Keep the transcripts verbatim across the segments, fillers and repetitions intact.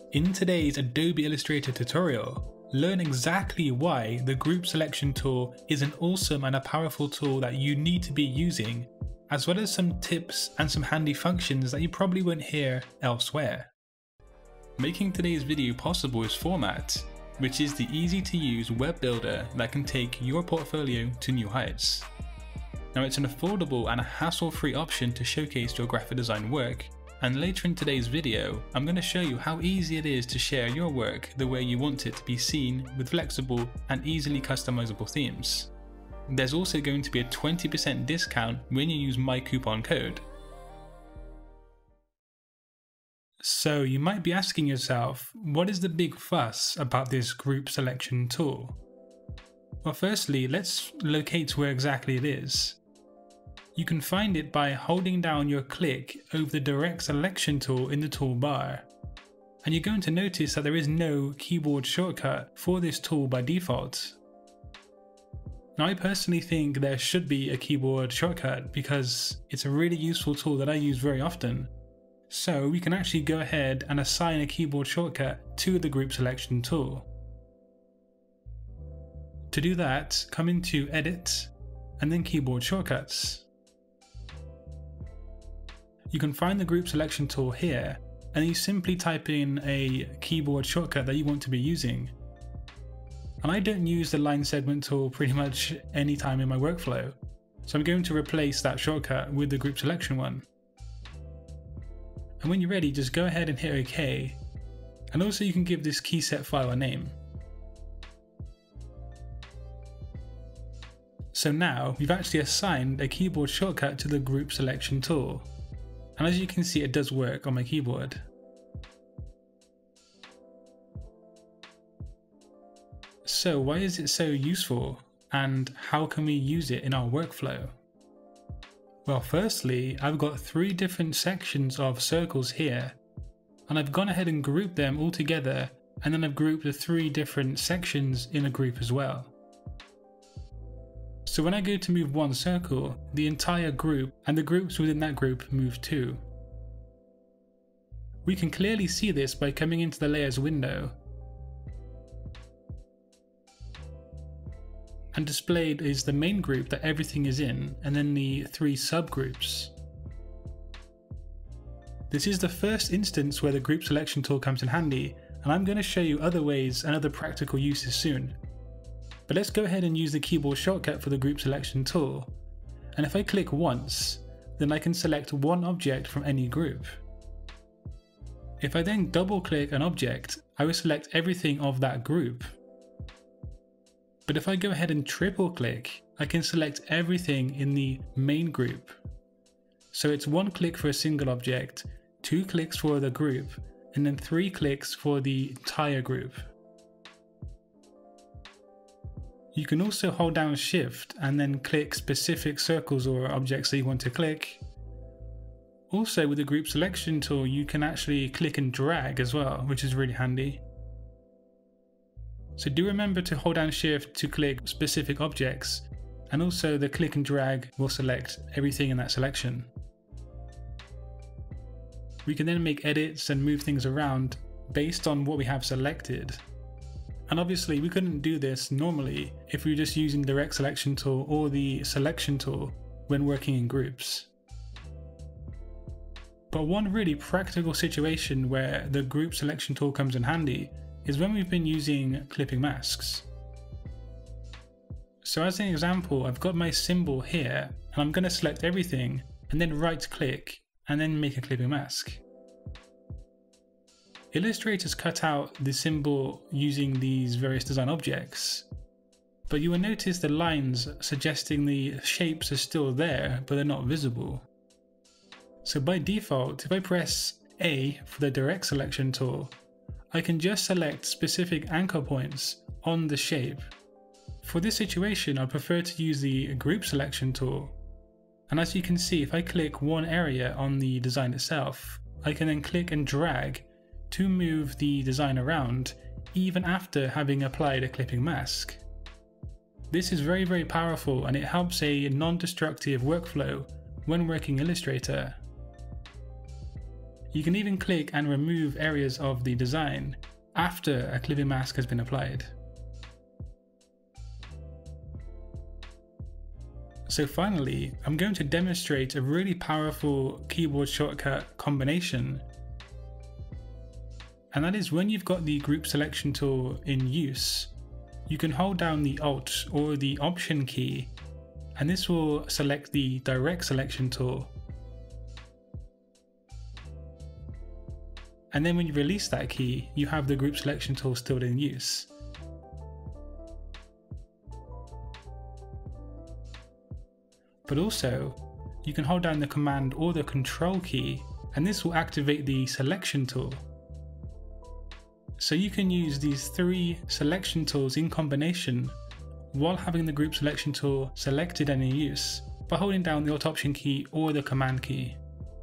In today's Adobe Illustrator tutorial, learn exactly why the group selection tool is an awesome and a powerful tool that you need to be using, as well as some tips and some handy functions that you probably won't hear elsewhere. Making today's video possible is Format, which is the easy to use web builder that can take your portfolio to new heights. Now, it's an affordable and a hassle-free option to showcase your graphic design work, and later in today's video I'm going to show you how easy it is to share your work the way you want it to be seen with flexible and easily customizable themes. There's also going to be a twenty percent discount when you use my coupon code. So you might be asking yourself, what is the big fuss about this group selection tool? Well, firstly, let's locate where exactly it is. You can find it by holding down your click over the direct selection tool in the toolbar. And you're going to notice that there is no keyboard shortcut for this tool by default. Now, I personally think there should be a keyboard shortcut because it's a really useful tool that I use very often. So we can actually go ahead and assign a keyboard shortcut to the group selection tool. To do that, come into Edit and then Keyboard Shortcuts. You can find the group selection tool here, and you simply type in a keyboard shortcut that you want to be using. And I don't use the line segment tool pretty much any time in my workflow, so I'm going to replace that shortcut with the group selection one. And when you're ready, just go ahead and hit OK, and also you can give this keyset file a name. So now we've actually assigned a keyboard shortcut to the group selection tool. And as you can see, it does work on my keyboard. So why is it so useful, and how can we use it in our workflow? Well, firstly, I've got three different sections of circles here, and I've gone ahead and grouped them all together, and then I've grouped the three different sections in a group as well. So when I go to move one circle, the entire group and the groups within that group move too. We can clearly see this by coming into the layers window. And displayed is the main group that everything is in, and then the three subgroups. This is the first instance where the group selection tool comes in handy, and I'm going to show you other ways and other practical uses soon. But let's go ahead and use the keyboard shortcut for the group selection tool. And if I click once, then I can select one object from any group. If I then double click an object, I will select everything of that group. But if I go ahead and triple click, I can select everything in the main group. So it's one click for a single object, two clicks for the group, and then three clicks for the entire group. You can also hold down Shift and then click specific circles or objects that you want to click. Also, with the group selection tool, you can actually click and drag as well, which is really handy. So do remember to hold down Shift to click specific objects, and also the click and drag will select everything in that selection. We can then make edits and move things around based on what we have selected. And obviously we couldn't do this normally if we were just using the direct selection tool or the selection tool when working in groups. But one really practical situation where the group selection tool comes in handy is when we've been using clipping masks. So as an example, I've got my symbol here, and I'm going to select everything and then right click and then make a clipping mask. Illustrator's cut out the symbol using these various design objects, but you will notice the lines suggesting the shapes are still there, but they're not visible. So by default, if I press A for the direct selection tool, I can just select specific anchor points on the shape. For this situation, I prefer to use the group selection tool. And as you can see, if I click one area on the design itself, I can then click and drag to move the design around even after having applied a clipping mask. This is very very powerful, and it helps a non-destructive workflow when working Illustrator. You can even click and remove areas of the design after a clipping mask has been applied. So finally, I'm going to demonstrate a really powerful keyboard shortcut combination. And that is when you've got the group selection tool in use, you can hold down the Alt or the Option key, and this will select the direct selection tool. And then when you release that key, you have the group selection tool still in use. But also, you can hold down the Command or the Control key, and this will activate the selection tool. So you can use these three selection tools in combination while having the group selection tool selected and in use by holding down the Alt Option key or the Command key.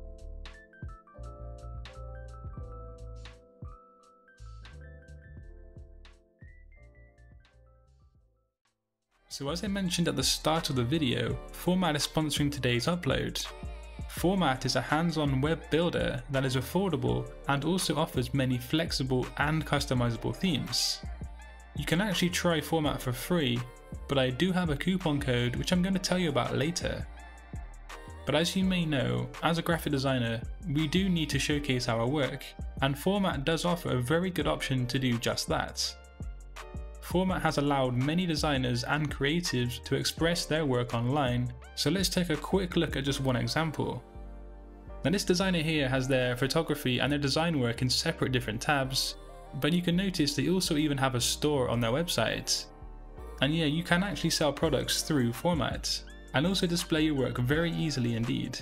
So as I mentioned at the start of the video, Format is sponsoring today's upload. Format is a hands-on web builder that is affordable and also offers many flexible and customizable themes. You can actually try Format for free, but I do have a coupon code which I'm going to tell you about later. But as you may know, as a graphic designer, we do need to showcase our work, and Format does offer a very good option to do just that. Format has allowed many designers and creatives to express their work online, so let's take a quick look at just one example. Now this designer here has their photography and their design work in separate different tabs, but you can notice they also even have a store on their website. And yeah, you can actually sell products through Format, and also display your work very easily indeed.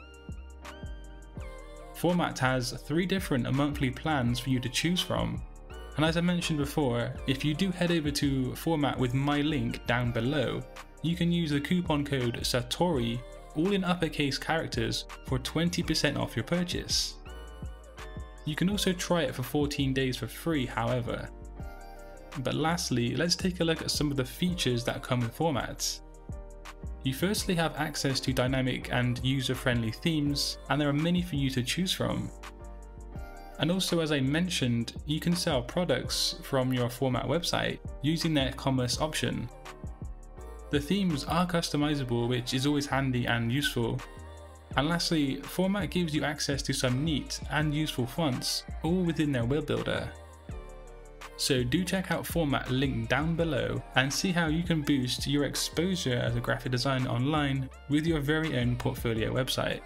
Format has three different monthly plans for you to choose from. And as I mentioned before, if you do head over to Format with my link down below, you can use the coupon code Satori, all in uppercase characters, for twenty percent off your purchase. You can also try it for fourteen days for free, however. But lastly, let's take a look at some of the features that come with Format. You firstly have access to dynamic and user-friendly themes, and there are many for you to choose from. And also, as I mentioned, you can sell products from your Format website using their commerce option. The themes are customizable, which is always handy and useful. And lastly, Format gives you access to some neat and useful fonts, all within their web builder. So do check out Format linked down below and see how you can boost your exposure as a graphic designer online with your very own portfolio website.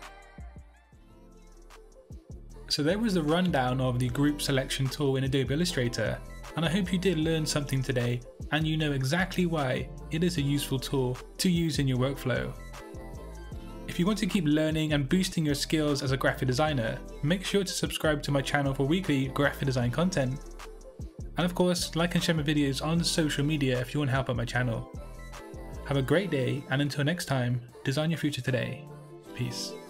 So there was the rundown of the group selection tool in Adobe Illustrator, and I hope you did learn something today and you know exactly why it is a useful tool to use in your workflow. If you want to keep learning and boosting your skills as a graphic designer, make sure to subscribe to my channel for weekly graphic design content. And of course, like and share my videos on social media if you want to help out my channel. Have a great day, and until next time, design your future today. Peace.